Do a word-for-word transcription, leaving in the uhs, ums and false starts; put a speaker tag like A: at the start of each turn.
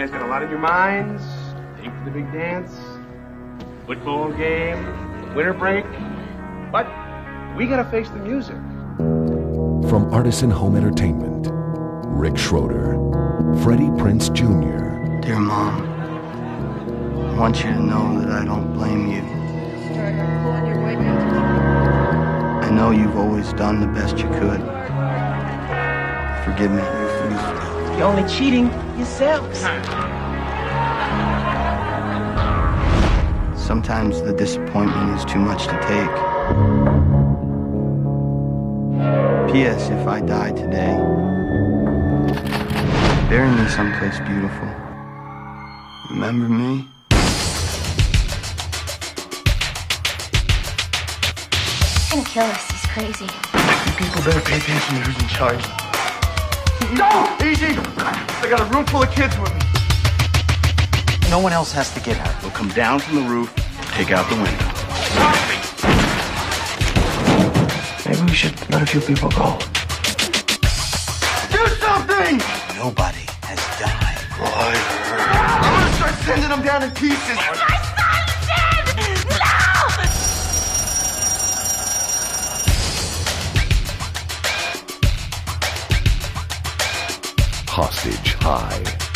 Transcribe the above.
A: guys got a lot on your minds. Think for the big dance, football game, winter break. But we gotta face the music.
B: From Artisan Home Entertainment, Rick Schroeder, Freddie Prinze Junior
C: Dear Mom, I want you to know that I don't blame you. I know you've always done the best you could. Forgive me.
D: You're only cheating yourselves.
C: Sometimes the disappointment is too much to take. P S If I die today, bury me someplace beautiful. Remember me?
E: He's gonna kill us. He's crazy.
C: You people better pay attention to who's in charge. No! Easy! I got a room full of kids with me.
F: No one else has to get out.
G: We'll come down from the roof, take out the window.
C: Maybe we should let a few people go. Do something!
F: Nobody has died.
C: I'm gonna start sending them down in pieces.
E: My son's dead!
B: Hostage High.